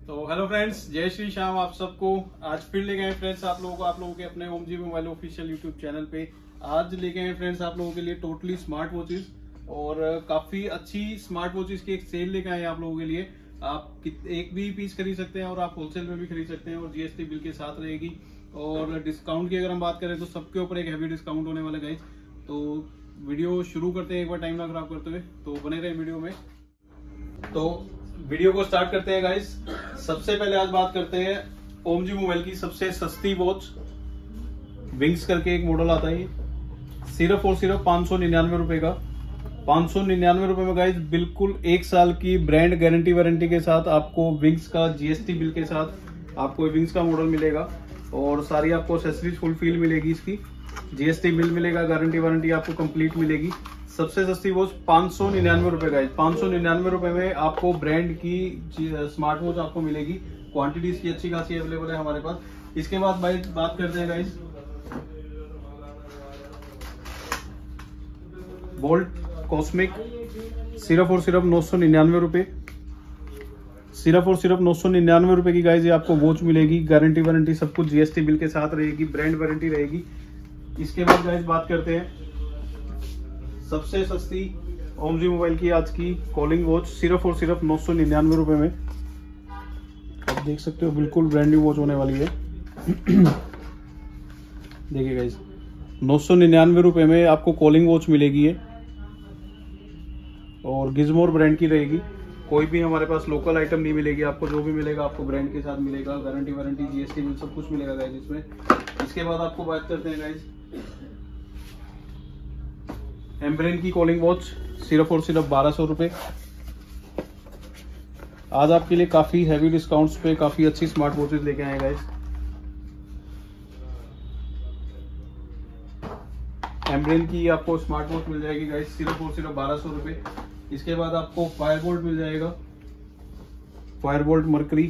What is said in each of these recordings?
तो hello friends, जय श्री श्याम आप सबको। आज फिर ले गए फ्रेंड्स आप लोगों के अपने Om ji mobile official YouTube channel पे। आज ले गए फ्रेंड्स आप लोगों के लिए टोटली स्मार्ट वॉचेस और काफी अच्छी स्मार्ट वॉचेस की एक सेल लेके आए हैं आप लोगों के लिए। आप एक भी पीस खरीद सकते हैं और आप होलसेल में भी खरीद सकते हैं और जीएसटी बिल के साथ रहेगी। और डिस्काउंट की अगर हम बात करें तो सबके ऊपर एक हैवी डिस्काउंट होने वाला गाइस। तो वीडियो शुरू करते हैं एक बार टाइम ना खराब करते हुए, तो बने रहे वीडियो में। तो वीडियो को स्टार्ट करते हैं गाइस। सबसे पहले आज बात करते हैं ओम जी मोबाइल की सबसे सस्ती वॉच विंग्स करके एक मॉडल आता है, सिर्फ और सिर्फ 599 रुपए का। 599 रुपए में गाइस बिल्कुल 1 साल की ब्रांड गारंटी वारंटी के साथ आपको विंग्स का जीएसटी बिल के साथ आपको विंग्स का मॉडल मिलेगा और सारी आपको एक्सेसरीज फुलफिल मिलेगी। इसकी जीएसटी बिल मिलेगा, गारंटी वारंटी आपको कंप्लीट मिलेगी। सबसे सस्ती वॉच 599 रुपए का। 599 रुपए में आपको ब्रांड की स्मार्ट वॉच आपको मिलेगी। क्वांटिटी इसकी अच्छी खासी अवेलेबल है हमारे पास। इसके बाद बात करते हैं गाइस बोल्ट कॉस्मिक, सिर्फ और सिर्फ 999 रुपए। सिर्फ और सिर्फ 999 रुपए की गाइस ये आपको वॉच मिलेगी। गारंटी वारंटी सब कुछ जीएसटी बिल के साथ रहेगी, ब्रांड वारंटी रहेगी। इसके बाद गाइस बात करते हैं सबसे सस्ती ओम जी मोबाइल की आज की कॉलिंग वॉच, सिर्फ और सिर्फ 999 रुपए में। आप देख सकते हो बिल्कुल ब्रांड न्यू वॉच होने वाली है। देखिए गाइस 999 रुपए में आपको कॉलिंग वॉच मिलेगी है और गिज़मोर ब्रांड की रहेगी। कोई भी हमारे पास लोकल आइटम नहीं मिलेगी आपको, जो भी मिलेगा आपको ब्रांड के साथ मिलेगा। गारंटी वारंटी जीएसटी बिल सब कुछ मिलेगा गाइस इसमें। इसके बाद आपको बात करते हैं गाइस एम्ब्रेन की कॉलिंग वॉच, सिर्फ और सिर्फ 1200 रुपए। आज आपके लिए काफी हैवी डिस्काउंट्स पे काफी अच्छी स्मार्ट वॉचेस लेके आए गाइस। एम्ब्रेन की आपको स्मार्ट वॉच मिल जाएगी गाइस, सिर्फ और सिर्फ 1200 रुपए। इसके बाद आपको फायरबोल्ट मिल जाएगा, फायरबोल्ट मर्करी।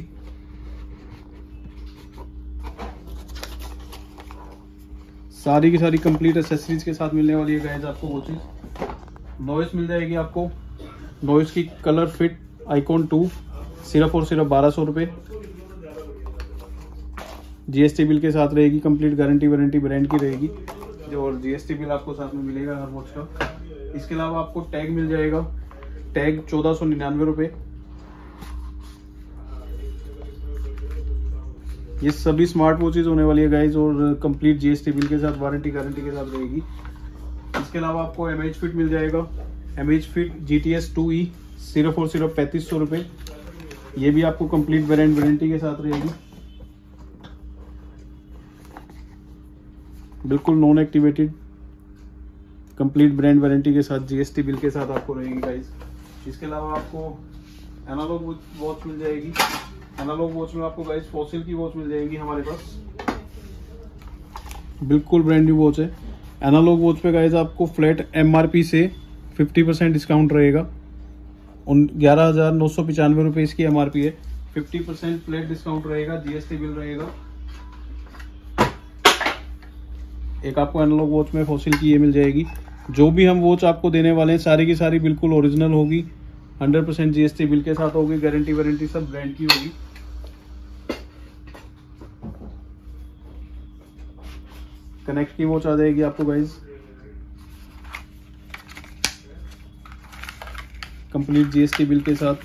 सारी की सारी कंप्लीट एक्सेसरीज के साथ मिलने वाली है गाइस आपको वॉचेस। नॉइस मिल जाएगी आपको, नॉइस की कलर फिट आइकॉन 2, सिर्फ और सिर्फ 1200 रुपए। जीएसटी बिल के साथ रहेगी, कंप्लीट गारंटी वारंटी ब्रांड की रहेगी जो, और जीएसटी बिल आपको साथ में मिलेगा हर वॉच का। इसके अलावा आपको टैग मिल जाएगा, टैग 1499 रुपए। ये सभी स्मार्ट वॉचेज होने वाली है गाइज और कंप्लीट जीएसटी बिल के साथ वारंटी गारंटी के साथ रहेगी। इसके अलावा आपको एमएच फिट मिल जाएगा, एमएच फिट GTS 2E, सिर्फ और सिर्फ 3500 रुपए। ये भी आपको कंप्लीट ब्रांड वारंटी के साथ रहेगी, बिल्कुल non activated, complete brand warranty के साथ जीएसटी बिल के साथ आपको रहेगी गाइज। इसके अलावा आपको एनालॉग वॉच मिल जाएगी। एनालॉग वॉच में आपको गाइस फॉसिल की वॉच मिल जाएगी हमारे पास, बिल्कुल ब्रांड न्यू वॉच है। एनालॉग वॉच पे गाइस आपको फ्लैट MRP से 50% डिस्काउंट रहेगा। 11,995 रुपए इसकी MRP है, 50% फ्लैट डिस्काउंट रहेगा, जीएसटी बिल रहेगा। एक आपको एनालॉग वॉच में फॉसिल की ये मिल जाएगी। जो भी हम वॉच आपको देने वाले हैं सारी की सारी बिल्कुल ओरिजिनल होगी, 100% जीएसटी बिल के साथ होगी, गारंटी वारंटी सब ब्रांड की होगी। कनेक्ट की वॉच आ जाएगी आपको गाइज, कंप्लीट जीएसटी बिल के साथ।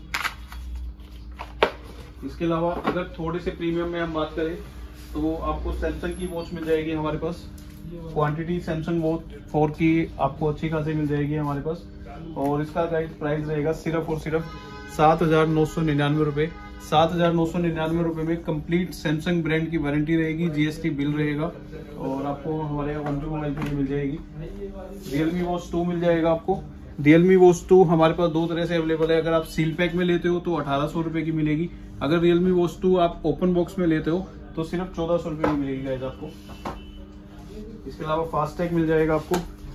इसके अलावा अगर थोड़े से प्रीमियम में हम बात करें तो आपको सैमसंग की वॉच मिल जाएगी हमारे पास। क्वांटिटी सैमसंग वॉच 4 की आपको अच्छी खासी मिल जाएगी हमारे पास और इसका गाइड प्राइस रहेगा सिर्फ और सिर्फ 7,999 रुपए। 7,999 रुपए में कंप्लीट सैमसंग ब्रांड की वारंटी रहेगी, जीएसटी बिल रहेगा और आपको हमारे ओम जी मोबाइल पे मिल जाएगी। रियलमी वॉच 2 मिल जाएगा आपको। रियलमी वॉच 2 हमारे पास दो तरह से अवेलेबल है। अगर आप सील पैक में लेते हो तो 1800 रुपए की मिलेगी। अगर रियलमी वॉच 2 आप ओपन बॉक्स में लेते हो तो सिर्फ 1400 रुपए की मिलेगी गाइस आपको। इसके अलावा फास्टैग मिल जाएगा आपको,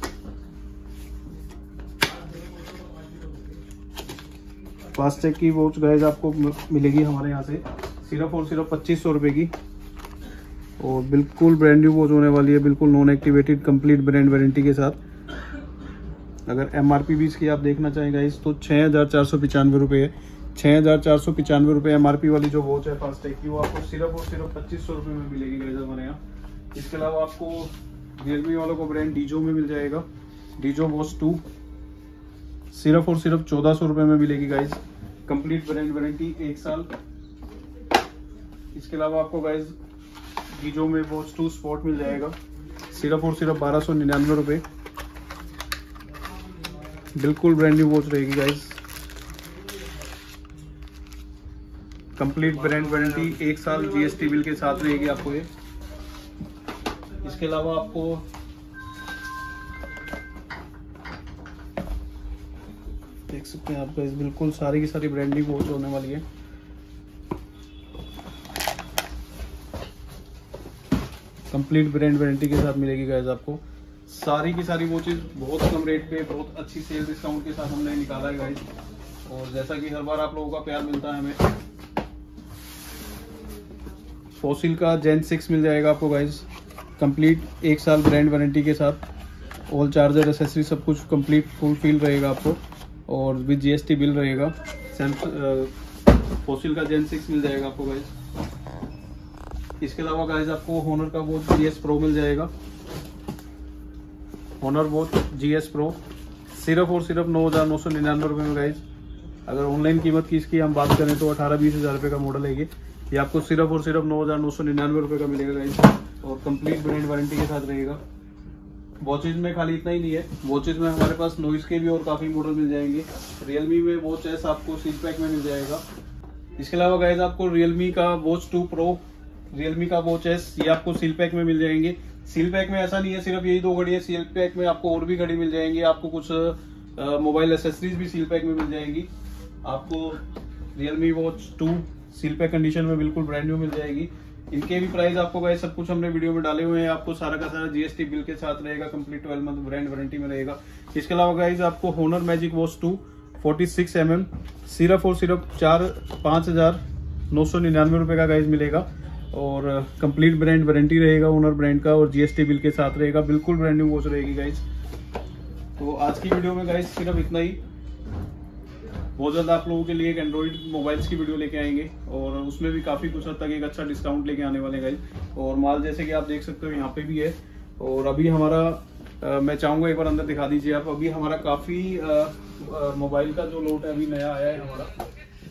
फास्टैग की वॉच गाइस आपको मिलेगी हमारे यहाँ से सिर्फ और सिर्फ 2500 रुपए की और बिल्कुल ब्रांड न्यू वॉच होने वाली है, बिल्कुल non activated, complete brand warranty के साथ। अगर MRP भी इसकी आप देखना चाहें गाइस तो 6,495 रुपये है। 6,495 रुपये MRP वाली जो वॉच है फास्टैग की, वो आपको सिर्फ और सिर्फ 2500 रुपये में मिलेगी गाइस हमारे यहाँ। इसके अलावा आपको रियलमी वालों को ब्रांड डीजो में मिल जाएगा, डीजो वॉच 2 सिर्फ और सिर्फ 1400 रुपये में मिलेगी गाइस, कंप्लीट ब्रांड वारंटी 1 साल। इसके अलावा आपको गाइस डीजो में वॉच 2 स्पॉट मिल जाएगा, सिर्फ और सिर्फ 1299 रुपये, बिल्कुल ब्रांड न्यू वॉच रहेगी गाइस, कंप्लीट ब्रांड वारंटी 1 साल GST बिल के साथ रहेगी आपको ये। इसके अलावा आपको देख सकते हैं आप गाइस, बिल्कुल सारी की सारी ब्रांड न्यू वॉच होने वाली है। कंप्लीट ब्रांड वारंटी के साथ मिलेगी गाइस आपको। सारी की सारी वॉचेस बहुत कम रेट पे, बहुत अच्छी सेल डिस्काउंट के साथ हमने निकाला है गाइस। और जैसा कि हर बार आप लोगों का प्यार मिलता है हमें, फॉसिल का जेन 6 मिल जाएगा आपको गाइस, कंप्लीट 1 साल ब्रांड वारंटी के साथ, ऑल चार्जर एसेसरी सब कुछ कंप्लीट फुलफिल रहेगा आपको और विद GST बिल रहेगा। फॉसिल का जेन 6 मिल जाएगा आपको गाइस। इसके अलावा गाइस आपको होनर का वॉच GS Pro मिल जाएगा, होनर वॉच GS Pro सिर्फ और सिर्फ 9,999 रुपये में गाइस। अगर ऑनलाइन कीमत की इसकी हम बात करें तो 18-20 हज़ार रुपये का मॉडल है ये आपको सिर्फ और सिर्फ 9,999 रुपये का मिलेगा गाइस और कंप्लीट ब्रांड वारंटी के साथ रहेगा। वॉचेज में खाली इतना ही नहीं है, वॉचेज में हमारे पास नॉइस के भी और काफ़ी मॉडल मिल जाएंगे। रियलमी में वॉच एस आपको सील पैक में मिल जाएगा। इसके अलावा गाइस आपको रियलमी का वॉच 2 Pro, रियलमी का वॉच एस, ये आपको सील पैक में मिल जाएंगे। सील पैक में ऐसा नहीं है सिर्फ यही 2 घड़ी है, सील पैक में आपको और भी घड़ी मिल जाएंगी, आपको कुछ मोबाइल एसेसरीज भी सील पैक में मिल जाएंगी। आपको Realme watch 2 seal pack condition में बिल्कुल ब्रांड न्यू मिल जाएगी। इनके भी प्राइस आपको गाइस सब कुछ हमने वीडियो में डाले हुए हैं, आपको सारा का सारा GST बिल के साथ रहेगा, कंप्लीट 12 मंथ ब्रांड वारंटी में रहेगा। इसके अलावा गाइस आपको होनर मैजिक वॉच 2 46 mm सिर्फ और सिर्फ 5,999 रुपये का गाइस मिलेगा और कंप्लीट ब्रांड वारंटी रहेगा ओनर ब्रांड का और GST बिल के साथ रहेगा, बिल्कुल ब्रांड न्यू वॉच रहेगी गाइस। तो आज की वीडियो में गाइस सिर्फ इतना ही। बहुत जल्द आप लोगों के लिए एक एंड्रॉइड मोबाइल्स की वीडियो लेके आएंगे और उसमें भी काफ़ी कुछ हद तक एक अच्छा डिस्काउंट लेके आने वाले गाइस। और माल जैसे कि आप देख सकते हो यहाँ पे भी है। और अभी हमारा मैं चाहूँगा एक बार अंदर दिखा दीजिए आप। अभी हमारा काफ़ी मोबाइल का जो लोट है अभी नया आया है हमारा।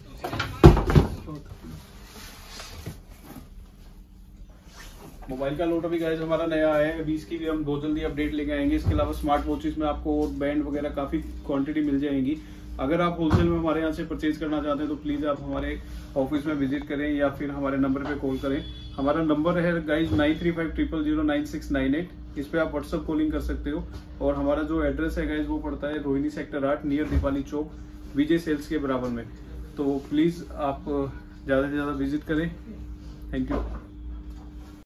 मोबाइल का लोट अभी गाइस हमारा नया आया है, अभी इसकी भी हम बहुत जल्दी अपडेट लेके आएंगे। इसके अलावा स्मार्ट वॉचेस में आपको बैंड वगैरह काफ़ी क्वांटिटी मिल जाएंगी। अगर आप होलसेल में हमारे यहाँ से परचेज करना चाहते हैं तो प्लीज़ आप हमारे ऑफिस में विजिट करें या फिर हमारे नंबर पे कॉल करें। हमारा नंबर है गाइज 9350099698। इस पे आप व्हाट्सअप कॉलिंग कर सकते हो। और हमारा जो एड्रेस है गाइज वो पड़ता है Rohini sector 8 near Deepali Chowk, Vijay sales के बराबर में। तो प्लीज़ आप ज़्यादा से ज़्यादा विजिट करें। Thank you.